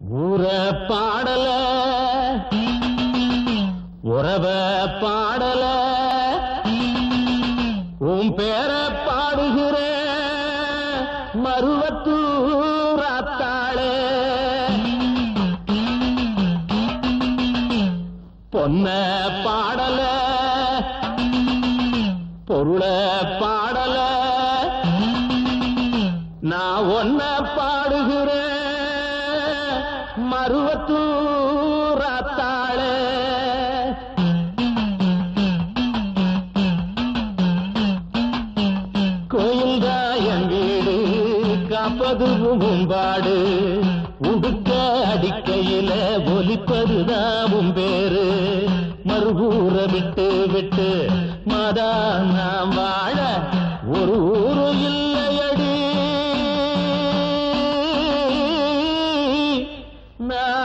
ஊர பாடல உறவ பாடல உன் பேர பாடுகிற மருவத்தூராத்தாளே பொன்ன பாடல பொருள பாடல நான் ஒன்ன பாடுகிறேன் மருவத்தூராத்தாளே கோயில்தான் என் வீடு காப்பதுவும் உம்பாடு உடுக்க அடிக்கையில ஒலிப்பதுதான் பேரு மறுபூர விட்டு விட்டு மாதா நாம் வாழ ஒரு ஊரு இல்லையடி நான்